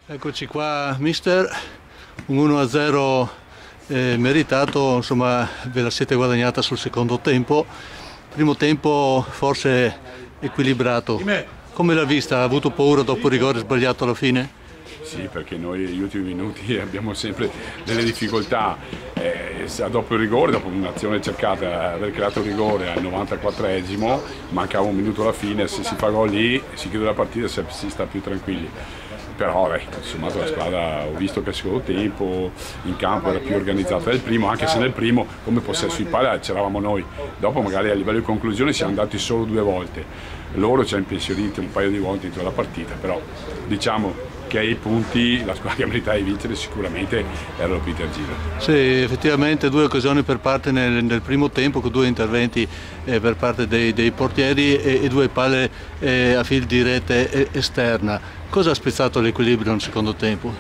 Eccoci qua, mister, un 1-0 meritato, insomma ve la siete guadagnata sul secondo tempo, primo tempo forse equilibrato. Come l'ha vista? Ha avuto paura dopo il rigore sbagliato alla fine? Sì, perché noi negli ultimi minuti abbiamo sempre delle difficoltà, dopo il rigore, dopo un'azione cercata, aver creato il rigore al 94esimo, mancava un minuto alla fine, se si fa gol lì si chiude la partita e si sta più tranquilli. Però insomma la squadra, ho visto che il secondo tempo in campo era più organizzata del primo, anche se nel primo come possesso di palla c'eravamo noi, dopo magari a livello di conclusione siamo andati solo 2 volte, loro ci hanno impensieriti un paio di volte dentro la partita, però diciamo che ai punti la squadra che meritava di vincere sicuramente era lo Peter Gila. Sì, effettivamente 2 occasioni per parte nel primo tempo con 2 interventi per parte dei portieri e 2 palle a fil di rete esterna. Cosa ha spezzato l'equilibrio nel secondo tempo?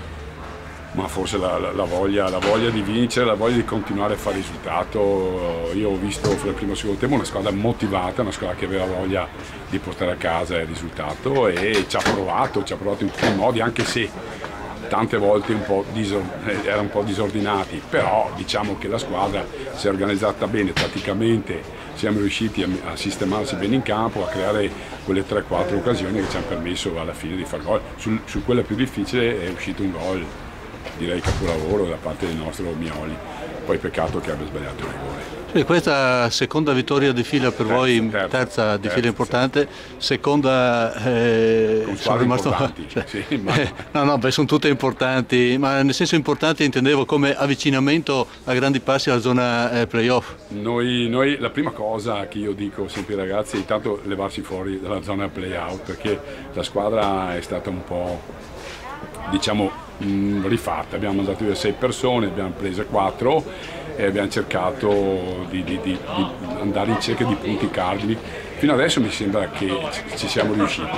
Ma forse la voglia di vincere, la voglia di continuare a fare risultato. Io ho visto fra il primo e il secondo tempo una squadra motivata, una squadra che aveva voglia di portare a casa il risultato e ci ha provato in tutti i modi, anche se tante volte erano un po' disordinati, però diciamo che la squadra si è organizzata bene tatticamente, siamo riusciti a sistemarsi bene in campo, a creare quelle 3-4 occasioni che ci hanno permesso alla fine di far gol. Su quella più difficile è uscito un gol, direi capolavoro da parte del nostro Mioli, poi peccato che abbia sbagliato il rigore. Sì, questa seconda vittoria di fila per voi, terza di fila importante, seconda sono rimasto importanti, cioè, sì, sono tutte importanti, ma nel senso importante intendevo come avvicinamento a grandi passi alla zona playoff. Noi la prima cosa che io dico sempre ai ragazzi è intanto levarsi fuori dalla zona playout, perché la squadra è stata un po', diciamo, rifatta, abbiamo mandato via 6 persone, abbiamo prese 4 e abbiamo cercato di andare in cerca di punti cardini. Fino adesso mi sembra che ci siamo riusciti.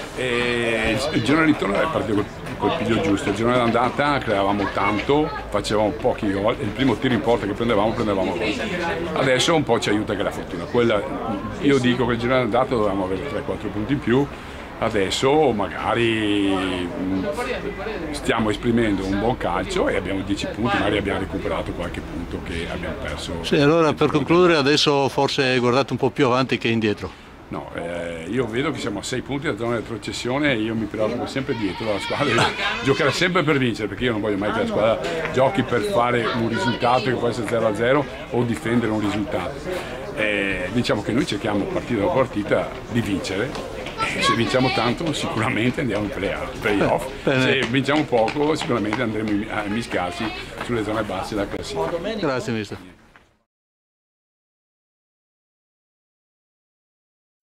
E il giorno di ritorno è partito col piglio giusto, il giorno dell'andata creavamo tanto, facevamo pochi gol e il primo tiro in porta che prendevamo gol. Adesso un po' ci aiuta che la fortuna. Io dico che il giorno dell'andata dovevamo avere 3-4 punti in più. Adesso magari stiamo esprimendo un buon calcio e abbiamo 10 punti, magari abbiamo recuperato qualche punto che abbiamo perso. Sì, allora per concludere adesso forse guardate un po' più avanti che indietro. No, io vedo che siamo a 6 punti dalla zona di retrocessione e io mi preoccupo sempre dietro, la squadra giocherà sempre per vincere, perché io non voglio mai che la squadra giochi per fare un risultato che può essere 0-0 o difendere un risultato. Diciamo che noi cerchiamo partita dopo partita di vincere. Se vinciamo tanto sicuramente andiamo in playoff, se vinciamo poco sicuramente andremo a mischiarsi sulle zone basse della classifica. Grazie mister.